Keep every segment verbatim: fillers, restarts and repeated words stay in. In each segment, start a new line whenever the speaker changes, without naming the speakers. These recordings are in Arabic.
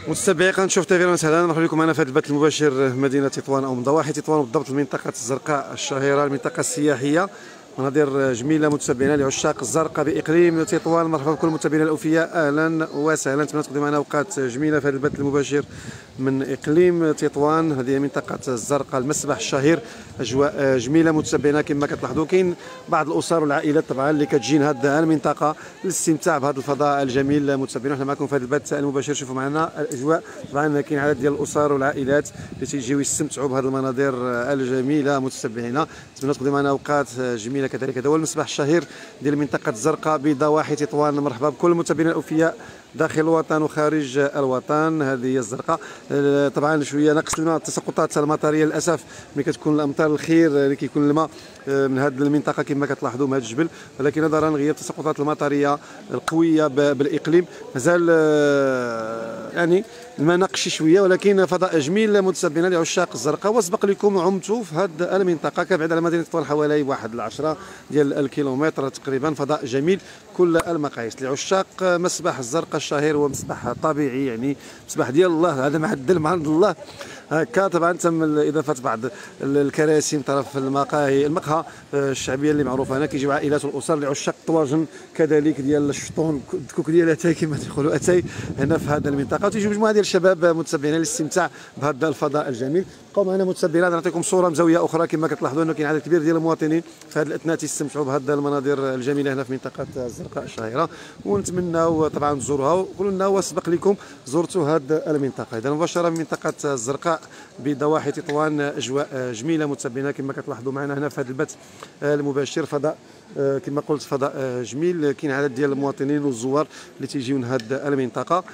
متابعي قناه شوف تيفي، اهلا مرحبا بكم معنا في هذا البث المباشر مدينه تطوان او من ضواحي تطوان، بالضبط المنطقه الزرقاء الشهيره، المنطقه السياحيه. مناظر جميله متابعينا لعشاق الزرقاء باقليم تطوان. مرحبا بكل متابعينا الاوفياء، اهلا وسهلا. نتمنى تقضيو معنا اوقات جميله في هذا البث المباشر من اقليم تطوان. هذه منطقه الزرقاء، المسبح الشهير، اجواء جميله متابعينا كما كتلاحظوا. كاين بعض الاسر والعائلات طبعا اللي كتجين هذه المنطقه للاستمتاع بهذا الفضاء الجميل. متابعينا حنا معكم في هذا البث المباشر، شوفوا معنا الاجواء. طبعا كاين عدد ديال الاسر والعائلات اللي تيجيو يستمتعوا بهذه المناظر الجميله متابعينا. نتمنى تقضيو معنا اوقات جميله كذلك. هذا هو المسبح الشهير ديال المنطقه الزرقاء بضواحي تطوان. مرحبا بكل المتابعين الاوفياء داخل الوطن وخارج الوطن. هذه هي الزرقاء. طبعا شويه نقص الماء، التساقطات المطريه للاسف ملي كتكون الامطار الخير اللي كيكون الماء من هذه المنطقه كما كتلاحظوا من هذا الجبل، ولكن نظرا لغياب التساقطات المطريه القويه بالاقليم مازال يعني الماء نقشي شويه، ولكن فضاء جميل متسبنا لعشاق الزرقاء. وسبق لكم عمتوا في هذه المنطقه، كبعد على مدينه تطوان حوالي واحد العشرة ديال الكيلومتر تقريبا. فضاء جميل كل المقاييس لعشاق مسبح الزرقاء الشهير. هو مسبح طبيعي، يعني مسبح ديال الله، هذا معدل من عند الله هكا. طبعا تم اضافه بعض الكراسي من طرف المقاهي المقهى الشعبيه اللي معروفه هنا. كيجيو عائلات والاسر لعشاق الطواجن كذلك ديال الشطون، الدكوك ديال اتاي كما تيقولوا اتاي هنا في هذه المنطقه. وتيجيو مجموعه ديال الشباب متسبعين للاستمتاع بهذا الفضاء الجميل. بقاو معنا متسبعين، نعطيكم صوره من زاويه اخرى. كما كتلاحظوا انه كاين عدد كبير ديال المواطنين في هذه الاثناء تيستمتعوا بهذه المناظر الجميله هنا في منطقه الزرقاء الشهيره. ونتمناو طبعا تزوروها. وقولوا لنا وسبق لكم زرتوا هذه المنطقه. اذا مباشره من منطقه الزرقاء بضواحي تطوان، اجواء جميله متابعينا كما كتلاحظوا معنا هنا في هذا البث المباشر. فضاء كما قلت فضاء جميل. كاين عدد ديال المواطنين والزوار اللي تيجيو من هذه المنطقه.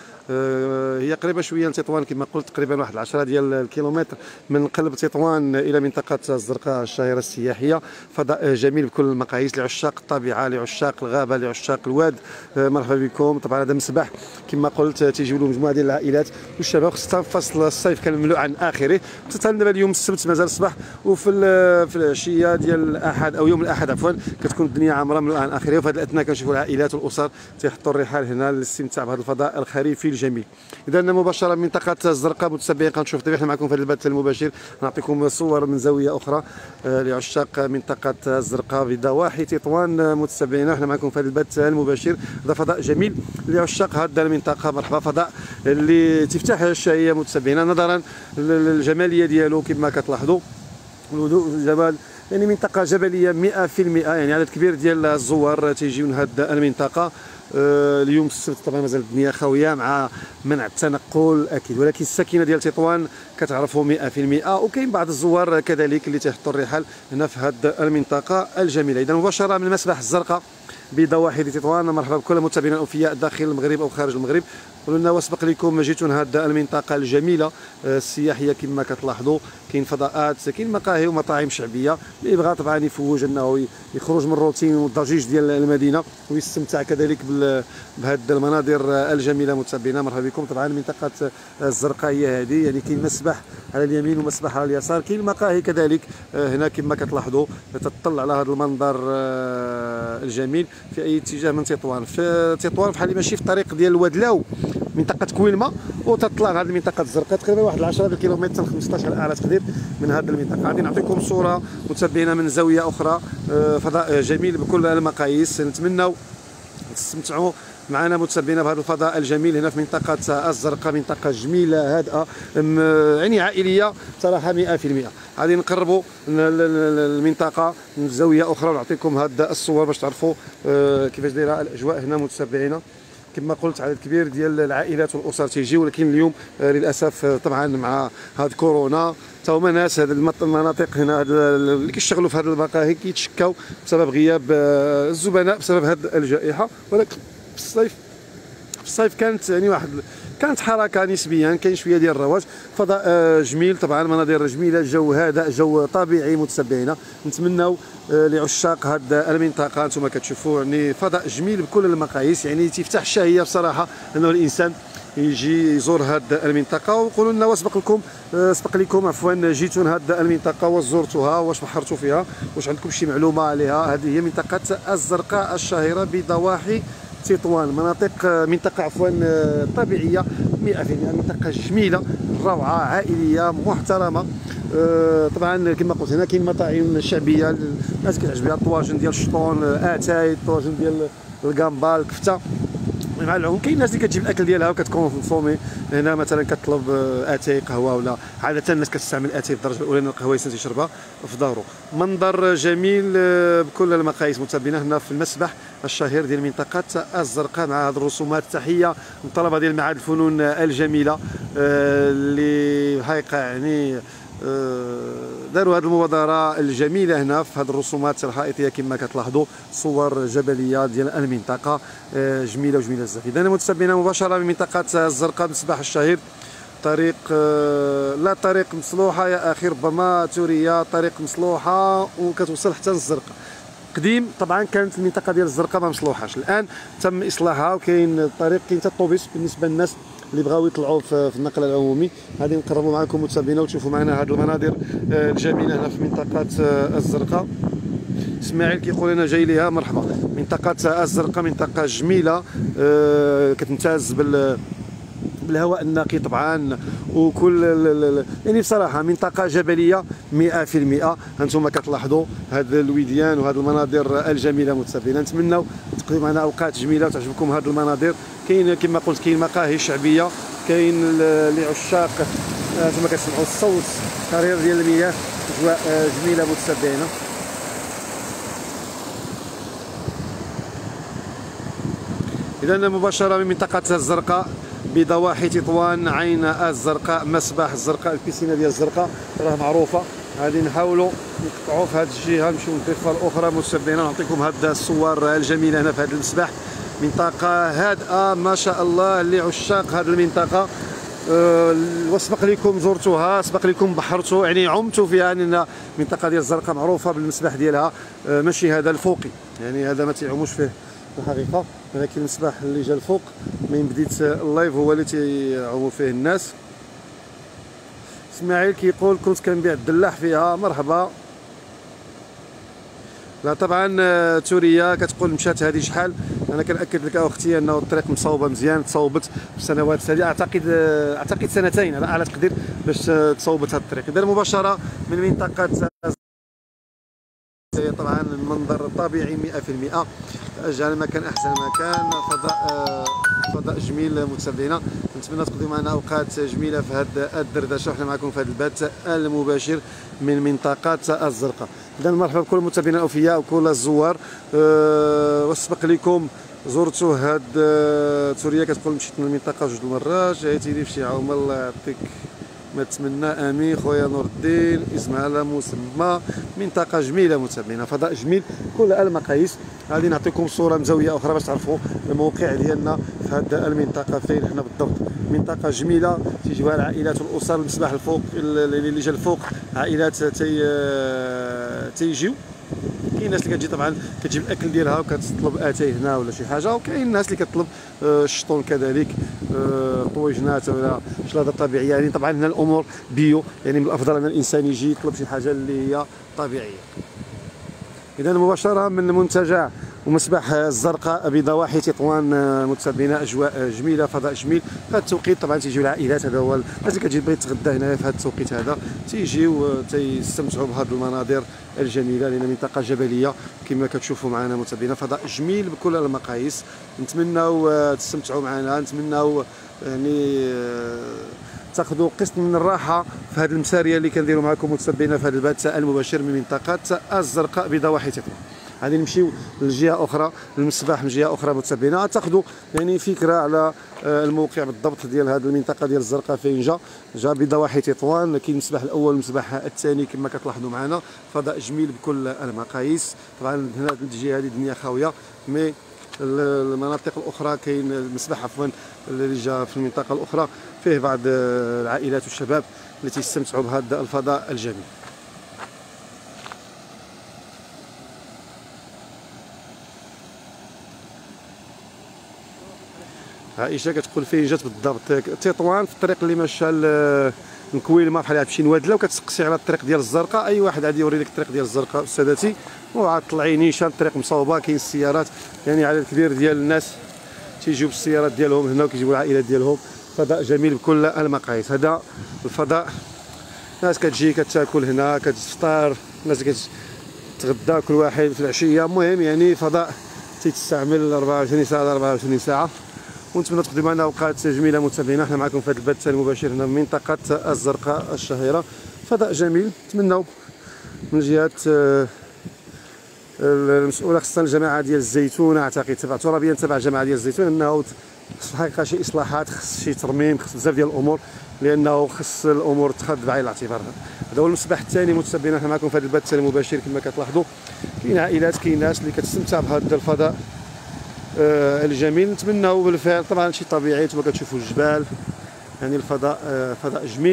هي قريبه شويه لتطوان كما قلت، تقريبا واحد العشرة ديال الكيلومتر من قلب تطوان الى منطقه الزرقاء الشهيره السياحيه. فضاء جميل بكل المقاييس لعشاق الطبيعه، لعشاق الغابه، لعشاق الواد. مرحبا بكم. طبعا هذا مسبح كما قلت تيجيو له مجموعه ديال العائلات والشباب، خاصه في فصل الصيف كان مملوء عن اخره. حتى دابا اليوم السبت مازال الصباح، وفي في العشيه ديال الاحد او يوم الاحد عفوا كتكون الدنيا عامره مملوءه عن اخره. وفي هذه الاثناء كنشوفوا العائلات والاسر تيحطوا الرحال هنا للاستمتاع بهذا الفضاء الخريفي الجميل. اذا مباشره من منطقه الزرقاء متابعين قناه شوف تيفي، حنا معكم في هذا البث المباشر. نعطيكم صور من زاويه اخرى لعشاق منطقه الزرقاء بضواحي تطوان. متابعينا حنا معكم في هذا البث المباشر. هذا فضاء جميل لعشاق هذه المنطقه. مرحبا، فضاء اللي تفتح الشهيه متابعينا نظرا للجماليه ديالو كما كتلاحظوا، الهدوء والجمال. يعني منطقه جبليه مئة في المئة، يعني عدد كبير ديال الزوار تيجيو من هذه المنطقه. آه اليوم السبت طبعا مازال الدنيا خاويه مع منع التنقل اكيد، ولكن السكينه ديال تطوان كتعرفوا مئة في المئة. وكاين بعض الزوار كذلك اللي تيحطوا الرحال هنا في هذه المنطقه الجميله. اذا مباشره من مسبح الزرقاء بضواحي تطوان. مرحبا بكل متابعينا الاوفياء داخل المغرب او خارج المغرب. قولوا لنا وسبق لكم جيتوا لهذه المنطقه الجميله السياحيه كما كتلاحظوا. كاين فضاءات، كاين مقاهي ومطاعم شعبيه اللي يبغى طبعا يفوج انه يخرج من الروتين والضجيج ديال المدينه ويستمتع كذلك بهذه المناظر الجميله. متابعينا مرحبا بكم. طبعا منطقه الزرقاء هي هذه، يعني كاين مسبح على اليمين ومسبح على اليسار. كاين المقاهي كذلك هنا كما كتلاحظوا تطلع على هذا المنظر الجميل في اي اتجاه من تطوان. في تطوان بحال ماشي في الطريق ديال الوادلاو منطقه كويلمه وتطلع لهذه المنطقه الزرقاء تقريبا واحد العشرة الكيلومتر خمسطاش على تقدير من هذه المنطقه. غادي نعطيكم صوره متابعينا من زاويه اخرى. فضاء جميل بكل المقاييس. نتمنوا تستمتعوا معنا متابعينا بهذا الفضاء الجميل هنا في منطقه الزرقاء. منطقه جميله هادئه يعني عائليه صراحه مئة في المئة. غادي نقربوا المنطقه من زاويه اخرى ونعطيكم هذه الصور باش تعرفوا كيفاش دايره الاجواء هنا متابعينا. كما قلت عدد كبير ديال العائلات والاسر تيجيو، ولكن اليوم للاسف طبعا مع هاد كورونا تا هما ناس هاد المناطق هنا اللي كيشتغلوا في هاد المقاهي كيتشكاو بسبب غياب الزبناء بسبب هاد الجائحه. ولكن في الصيف في الصيف كانت يعني واحد كانت حركه نسبيا، كاين شويه ديال الرواج. فضاء جميل طبعا، مناظر جميله، جو هادئ، جو طبيعي متابعينا. نتمناو لعشاق هذه المنطقه انتم كتشوفوا يعني فضاء جميل بكل المقاييس، يعني تفتح الشهيه بصراحه انه الانسان يجي يزور هذه المنطقه. وقولوا لنا وسبق لكم سبق لكم عفوا جيتوا لهذه المنطقه وزرتوها، واش بحرتوا فيها، واش عندكم شي معلومه عليها. هذه هي منطقه الزرقاء الشهيره بضواحي تطوان مناطق منطقه عفوا طبيعيه مئة بالمئة، منطقه جميله روعه عائليه محترمه. طبعا كما قلت هنا كاين مطاعم شعبيه الناس كتعجب بها، الطواجن ديال الشطون، اتاي، الطواجن ديال الكامبا، الكفته مع العموم. كاين الناس اللي كتجيب الاكل ديالها وكتكونسومي هنا، مثلا كطلب اتاي قهوه، ولا عاده الناس كتستعمل اتاي في الدرجه الاولى لان القهوه يسن تيشربها في دارو. منظر جميل بكل المقاييس متابعينا هنا في المسبح الشهير ديال منطقه الزرقاء مع هذه الرسومات. تحيه من الطلبه ديال معهد الفنون الجميله اللي حقيقه يعني داروا هذه المبادره الجميله هنا في هذه الرسومات الحائطيه كما كتلاحظوا، صور جبليه ديال المنطقه جميله وجميله بزاف. اذا متابعينا مباشره من منطقه الزرقاء المسبح الشهير، طريق لا طريق مصلوحه يا اخي، ربما توريه طريق مصلوحه وكتوصل حتى للزرقاء. قديم طبعا كانت المنطقه ديال الزرقاء ما مصلوحاش، الان تم اصلاحها وكاين الطريق، كاين حتى الطوبيس بالنسبه للناس اللي بغاو يطلعوا في النقل العمومي. غادي نقربوا معكم متابعينا وتشوفوا معنا هذه المناظر الجميله هنا في منطقه الزرقاء. اسماعيل كيقول لنا جاي ليها مرحبا. منطقه الزرقاء منطقه جميله كتمتاز بال بالهواء النقي طبعا، وكل يعني بصراحه منطقه جبليه مئة بالمئة. هانتوما كتلاحظوا هاد الوديان وهاد المناظر الجميله متابعينا. نتمنوا تقضيو معنا اوقات جميله وتعجبكم هاد المناظر. كاين كما قلت كاين مقاهي شعبيه، كاين لعشاق هانتوما كتسمعوا الصوت قرير ديال المياه، اجواء جميله متابعينا. اذا مباشره من منطقه الزرقاء بضواحي تطوان، عين الزرقاء، مسبح الزرقاء، البيسينه ديال الزرقاء راه معروفه. غادي نحاولوا نقطعوا في هذه الجهه نمشيو للضفه الاخرى متابعينا، نعطيكم هاد الصور الجميله هنا في هذا المسبح. منطقه هادئه ما شاء الله لعشاق هذه المنطقه. أه وسبق لكم زرتوها، سبق لكم بحرتوا يعني عمتوا فيها، لان المنطقه ديال الزرقاء معروفه بالمسبح ديالها. أه ماشي هذا الفوقي يعني هذا ما تيعوموش فيه الحقيقه، ولكن المسبح اللي جا الفوق من بديت اللايف هو اللي تيعوموا فيه الناس. اسماعيل كيقول كنت كنبيع الدلاح فيها، مرحبا. لا طبعا توريه كتقول مشات هذه شحال. انا كنأكد لك اختي انه الطريق مصوبه مزيان، تصوبت في السنوات السابقه، اعتقد اعتقد سنتين على اعلى تقدير باش تصوبت هذه الطريق. اذا مباشره من منطقه طبعا المنظر طبيعي مئة بالمئة، اجعل المكان احسن مكان، فضاء فضاء جميل متابعينا. نتمنى تقضيو معنا اوقات جميله في هذه الدردشه وحنا معكم في هذا البث المباشر من منطقه الزرقاء. اذا مرحبا بكل المتابعين الاوفياء وكل الزوار. أه وسبق لكم زرتوا هاد توريه كتقول مشيت من المنطقه جوج المرات، جايتي لي في شي عومه الله يعطيك ما تمنى امين خويا نور الدين، اسم على مسمى. منطقه جميله متابعينا، فضاء جميل كل المقاييس. غادي نعطيكم صوره مزويه اخرى باش تعرفوا الموقع ديالنا في هذه المنطقه فين حنا بالضبط. منطقه جميله تيجيوها العائلات والاسر. المسبح الفوق اللي جا الفوق عائلات تي تيجيو. كاين الناس اللي كتجي طبعا كتجيب الاكل ديالها وكتطلب اتاي هنا ولا شي حاجه، وكاين الناس اللي كتطلب الشطون كذلك، طويجنات ولا شلاضه طبيعيه. يعني طبعا هنا الامور بيو، يعني من الافضل ان الانسان يجي يطلب شي حاجه اللي هي طبيعيه. اذا مباشره من منتجع ومسبح الزرقاء بضواحي تطوان متابعينا، اجواء جميله، فضاء جميل. في هذا التوقيت طبعا تيجيو العائلات، هذا هو الناس اللي كتجي تبغي تتغدى هنا في هذا التوقيت هذا تيجيو تيستمتعوا بهذه المناظر الجميله، لان منطقه جبليه كما كتشوفوا معنا متابعينا، فضاء جميل بكل المقاييس. نتمناو تستمتعوا معنا، نتمناو يعني تاخذوا قسط من الراحه في هذه المساريه اللي كنديروا معكم متابعينا في هذا البث المباشر من منطقه الزرقاء بضواحي تطوان. غادي نمشيو لجهه اخرى، المسبح من جهه اخرى متابعينا، تاخذوا يعني فكره على الموقع بالضبط ديال هذه المنطقه ديال الزرقاء فين جا جا بضواحي تطوان. كاين المسبح الاول والمسبح الثاني كما كتلاحظوا معنا، فضاء جميل بكل المقاييس. طبعا هنا الجهه هذه الدنيا خاويه، مي المناطق الاخرى كاين المسبح عفوا اللي جا في المنطقه الاخرى فيه بعض العائلات والشباب اللي تيستمتعوا بهذا الفضاء الجميل. عائشه كتقول فين جات بالضبط تطوان، في الطريق اللي ماشى لكويلما بحال تمشي نوادله وكتسقسي على الطريق ديال الزرقاء. اي واحد غادي يوري لك الطريق ديال الزرقاء سادتي، وعاد طلعي نيشان الطريق مصوبه، كاين السيارات يعني عدد كبير ديال الناس تيجيو بالسيارات ديالهم هنا وكيجيبوا العائلات ديالهم. فضاء جميل بكل المقاييس. هذا الفضاء الناس كتجي كتاكل هنا كتفطر، الناس كتغدى كل واحد في العشيه. المهم يعني فضاء تيتستعمل أربعة وعشرين ساعه أربعة وعشرين ساعه. ونتمنى تقضيو معنا اوقات جميله متابعينا. حنا معكم في هذا البث المباشر هنا من منطقه الزرقاء الشهيره. فضاء جميل. نتمناو من جهه المسؤوله خصنا الجماعه ديال الزيتونه، اعتقد تبع ترابيا تبع الجماعه ديال الزيتون، انه خص الحقيقه شي اصلاحات، خص شي ترميم، خص بزاف ديال الامور، لانه خص الامور تاخذ بعين الاعتبار. هذا هو المصباح الثاني متابعينا. حنا معكم في هذا البث المباشر. كما كتلاحظوا كاين عائلات، كاين ناس اللي كتستمتع بهذا الفضاء آه الجميل. نتمناو بالفعل طبعا شي طبيعي كما كتشوفوا الجبال، يعني الفضاء آه فضاء جميل.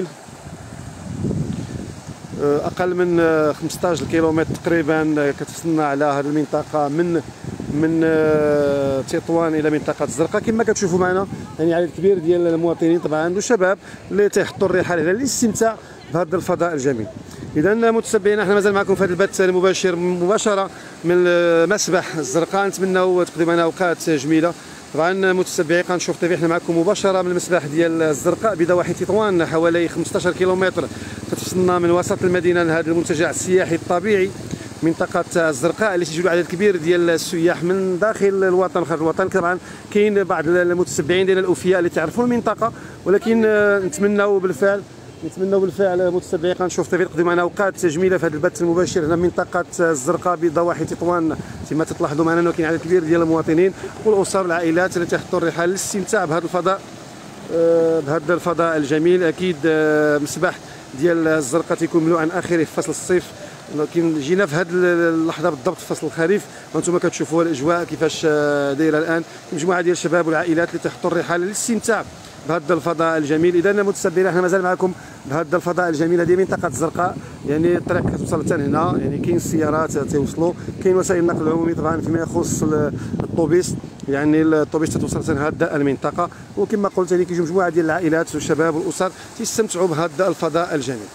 آه اقل من آه خمسطاش كيلومتر تقريبا كتوصلنا على هذه المنطقه من من آه تطوان الى منطقه الزرقاء. كما كتشوفوا معنا يعني عدد كبير ديال المواطنين طبعا والشباب اللي تيحطوا الرحال هنا للاستمتاع بهذا الفضاء الجميل. اذا متابعينا احنا مازال معكم في هذا البث المباشر مباشره من مسبح الزرقاء. نتمنوا تقضيو معنا اوقات جميله. طبعا متابعي قناه شوف تيفي حنا معكم مباشره من المسبح ديال الزرقاء بضواحي تطوان، حوالي خمسطاش كيلومتر كتوصلنا من وسط المدينه لهذا المنتجع السياحي الطبيعي منطقه الزرقاء اللي تيجيو عدد كبير ديال السياح من داخل الوطن خارج الوطن. طبعا كاين بعض المتتبعين ديال الاوفياء اللي تعرفوا المنطقه، ولكن نتمنوا بالفعل نتمنوا بالفعل متابعي قناه شوف تيفي تقضيو معنا اوقات جميله في هذا البث المباشر هنا من منطقه الزرقاء بضواحي تطوان. كما تلاحظوا معنا انه كاين عدد كبير ديال المواطنين والاسر والعائلات اللي تيحطوا الرحال للاستمتاع بهذا الفضاء بهذا الفضاء الجميل. اكيد مسبح ديال الزرقاء تيكون مملوء عن اخره في فصل الصيف، لكن جينا في هذه اللحظه بالضبط في فصل الخريف وانتم كتشوفوا الاجواء كيفاش دايره الان. مجموعه ديال الشباب والعائلات اللي تحطوا الرحال للاستمتاع بهذا الفضاء الجميل. اذا متابعينا احنا مازال معكم بهذا الفضاء الجميل. هذه منطقه الزرقاء، يعني الطريق كتوصل حتى هنا، يعني كاين السيارات تيوصلوا، كاين وسائل النقل العمومي طبعا فيما يخص الطوبيس، يعني الطوبيس تتوصل حتى هذه المنطقه. وكما قلت يعني كيجيو مجموعه ديال العائلات والشباب والاسر تيستمتعوا بهذا الفضاء الجميل.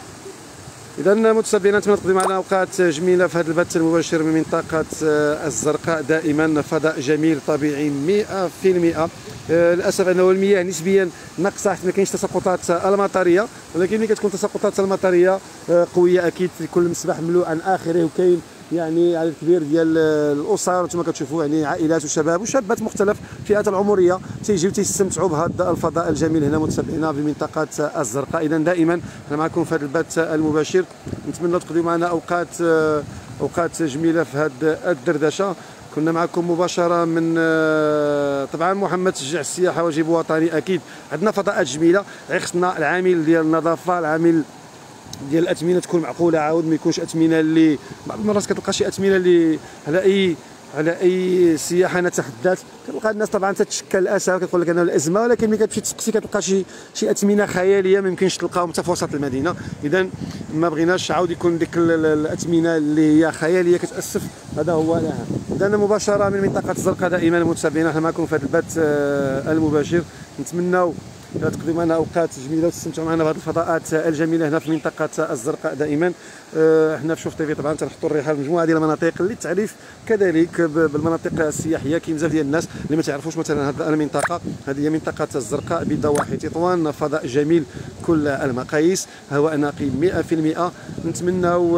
اذا متابعينا نتمنى تقضيو معنا اوقات جميله في هذا البث المباشر من منطقه الزرقاء. دائما فضاء جميل طبيعي مئة بالمئة. للاسف انه المياه نسبيا ناقصه، ما كاينش تساقطات المطريه، ولكن ملي كتكون تساقطات المطريه قويه اكيد يكون المسبح مملوء عن اخره. وكاين يعني عدد كبير ديال الاسر كما كتشوفوا، يعني عائلات وشباب وشابات مختلف الفئات العمريه تيجيو تيستمتعوا بهذا الفضاء الجميل هنا متابعينا بمنطقه الزرقاء. اذا دائما احنا معكم في هذا البث المباشر. نتمنى تقضيو معنا اوقات اوقات جميله في هذه الدردشه. كنا معكم مباشره من طبعا محمد تشجيع السياحه واجب وطني. اكيد عندنا فضاءات جميله، غير خصنا العامل ديال النظافه، العامل ديال الاثمنه تكون معقوله، عاود ما يكونش اثمنه اللي بعض المرات كتلقى شي اثمنه اللي على اي على اي سياحه نتحدث كتلقى الناس طبعا تتشكل الاسى وكتقول لك انه الازمه، ولكن ملي كتمشي تسقسي كتلقى شي شي اثمنه خياليه ما يمكنش تلقاهم حتى في وسط المدينه. اذا ما بغيناش عاود يكون ديك الاثمنه اللي هي خياليه كتاسف. هذا هو الاهم. اذا مباشره من منطقه الزرقاء دائما متابعينا احنا معكم في هذا البث المباشر. نتمناو تقضيو معنا اوقات جميله وتستمتعوا معنا بهذه الفضاءات الجميله هنا في منطقه الزرقاء. دائما احنا في شوف تيفي طبعا تنحطوا الرحال مجموعه ديال المناطق للتعريف كذلك بالمناطق السياحيه. كاين بزاف ديال الناس اللي ما تعرفوش مثلا هذه المنطقه، هذه هي منطقه الزرقاء بضواحي تطوان. فضاء جميل كل المقاييس، هواء نقي مئة بالمئة. نتمناو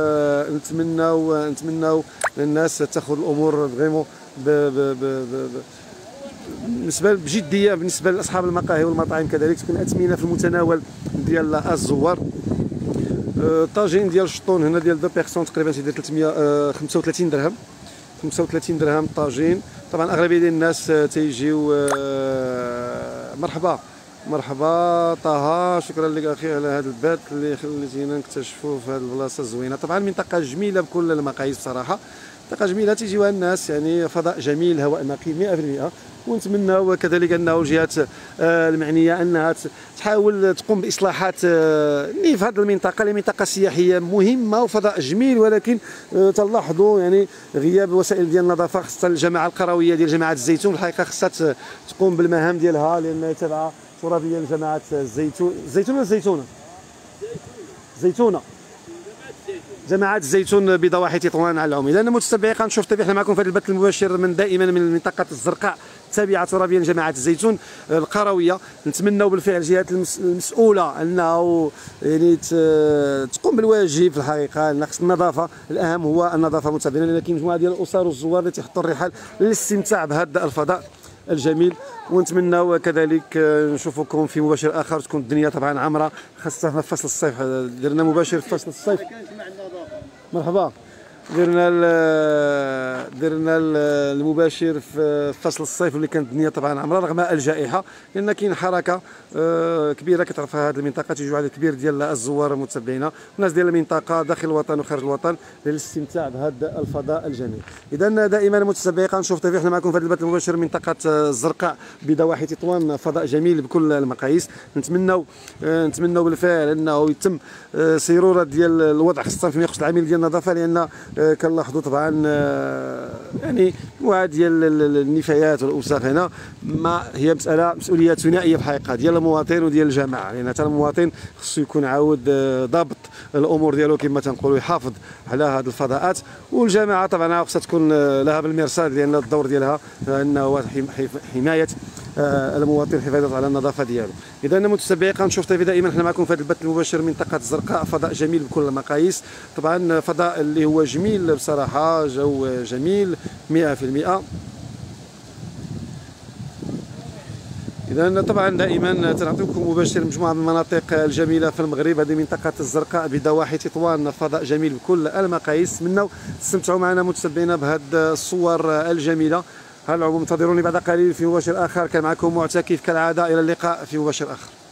نتمناو نتمناو الناس تاخذ الامور فريمون بالنسبه بجديه بالنسبه لاصحاب المقاهي والمطاعم، كذلك تكون اثمنه في المتناول ديال الزوار. طاجين ديال الشطون هنا ديال دو بيرسون تقريبا تيدير ثلاثمئة وخمسة وثلاثين درهم، خمسة وثلاثين درهم طاجين. طبعا اغلبيه ديال الناس تيجيو مرحبا مرحبا طه، شكرا لك اخي على هذا البث اللي خليتينا نكتشفوا في هذه البلاصه الزوينه. طبعا منطقه جميله بكل المقاييس بصراحه، منطقه جميله تيجيوها الناس، يعني فضاء جميل هواء نقي مئة بالمئة. ونتمناو كذلك انه الجهات المعنيه انها تحاول تقوم باصلاحات اللي في هذه المنطقه، اللي منطقه سياحيه مهمه وفضاء جميل، ولكن تلاحظوا يعني غياب وسائل ديال النظافه. خاصه الجماعه القرويه ديال جماعه الزيتون الحقيقه خاصها تقوم بالمهام ديالها، لانها تابعه ترابيا لجماعه الزيتون. الزيتون ولا الزيتونه؟ زيتونه جماعة الزيتون بضواحي تطوان على العموم. اذا متابعي قناه شوف تيفي احنا معكم في هذا البث المباشر من دائما من منطقه الزرقاء التابعه ترابيا لجماعه الزيتون القرويه. نتمنوا بالفعل الجهات المسؤوله انه يعني تقوم بالواجب في الحقيقه. نقص النظافه، الاهم هو النظافه متابعين، لان كاين مجموعه ديال الاسر والزوار اللي تيحطوا الرحال للاستمتاع بهذا الفضاء الجميل. ونتمنوا كذلك نشوفكم في مباشر اخر، تكون الدنيا طبعا عامره، خاصه في فصل الصيف. درنا مباشر في فصل الصيف. مرحبا. درنا درنا المباشر في فصل الصيف اللي كانت الدنيا طبعا عامره رغم الجائحه، لان كاين حركه كبيره كترفع هذه المنطقه، تيجيو عدد كبير ديال الزوار المتابعين والناس ديال المنطقه داخل الوطن وخارج الوطن للاستمتاع بهذا الفضاء الجميل. اذا دائما متابعي قناه شوف تيفي، حنا معكم في هذا البث المباشر من منطقه الزرقاء بضواحي تطوان، فضاء جميل بكل المقاييس. نتمنوا نتمنوا بالفعل انه يتم سيروره ديال الوضع، خاصه فيما يخص العامل ديال النظافه، لان كنلاحظوا طبعا يعني مجموعه ديال النفايات والاوساخ هنا. ما هي مساله مسؤوليه ثنائيه في الحقيقه ديال المواطن وديال الجماعه، لان حتى المواطن خصو يكون عاود ضابط الامور ديالو كما تنقولوا، يحافظ على هذه الفضاءات، والجماعه طبعا خصها تكون لها بالمرصاد، لان الدور ديالها انه حمايه المواطن، الحفاظ على النظافه ديالو. اذا متابعي قناه شوف تيفي، دائما حنا معكم في هذا البث المباشر من منطقه الزرقاء، فضاء جميل بكل المقاييس. طبعا فضاء اللي هو جميل بصراحه، جو جميل مئة في المئة. اذا طبعا دائما تنعطيكم مباشر مجموعه من المناطق الجميله في المغرب، هذه منطقه الزرقاء بضواحي تطوان، فضاء جميل بكل المقاييس. نتمنوا تستمتعوا معنا متابعينا بهذه الصور الجميله. على العموم انتظروني بعد قليل في مباشر اخر، كان معكم معتكف كالعاده، الى اللقاء في مباشر اخر.